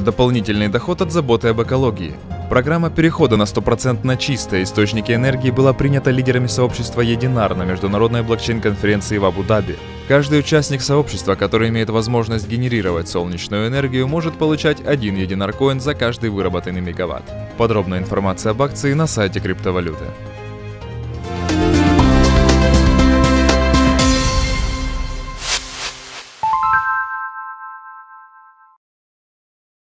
дополнительный доход от заботы об экологии. Программа перехода на 100% чистые источники энергии была принята лидерами сообщества Единар на международной блокчейн-конференции в Абу-Даби. Каждый участник сообщества, который имеет возможность генерировать солнечную энергию, может получать 1 Единар-коин за каждый выработанный мегаватт. Подробная информация об акции на сайте криптовалюты.